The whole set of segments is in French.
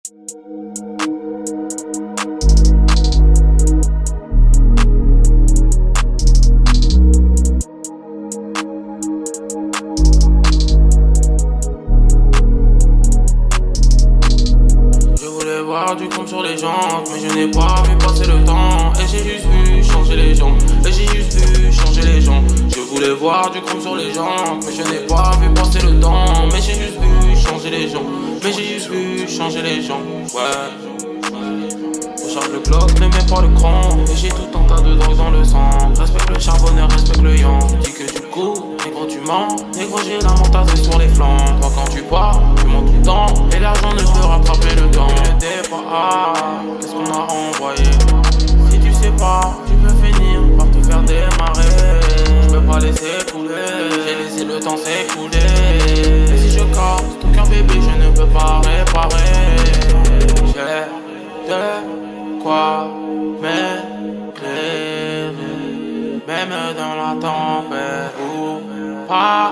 Voir du compte sur les jantes, mais je n'ai pas vu passer le temps. Et j'ai juste vu changer les gens. Et j'ai juste vu changer les gens. Je voulais voir du compte sur les jantes, mais je n'ai pas vu passer le temps. Mais j'ai juste vu changer les gens. Mais j'ai juste vu changer les gens. Ouais. Recharge le Glock, ne mets pas le cran. Et j'ai tout un tas de drogue dans le sang. Respecte le charbonneur, respecte le yang. Dis que tu cours, négro tu mens. Négro j'ai la montagne sur les flancs. Toi quand tu pars, tu montes tout le temps. Et l'argent ne peut rattraper le temps. Qu'est-ce qu'on a envoyé? Si tu sais pas, tu peux finir par te faire démarrer. Je peux pas laisser couler, j'ai laissé le temps s'écouler. Et si je casse ton cœur bébé, je ne peux pas réparer. J'ai de quoi m'éclairer, même dans la tempête. Pour pas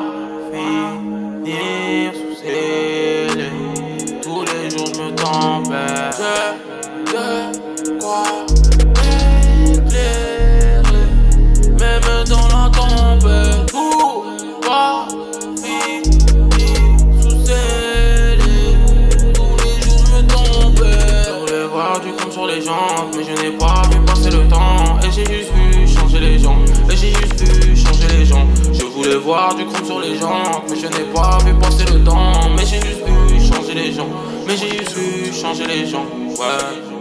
finir sous scellé. Tous les jours je me tempête. J'ai de quoi m'éclairer, même dans la tempête. Pour pas finir sous scellé. Tous les jours je me tempête. Je voulais voir du compte sur les jantes, mais je n'ai pas vu passer le temps. Et j'ai juste vu changer les gens. Et j'ai juste vu changer les gens. Je voulais voir du compte sur les jantes, mais je n'ai pas vu passer le temps. Mais j'ai juste vu changer les gens. Mais j'ai juste vu changer les gens, ouais.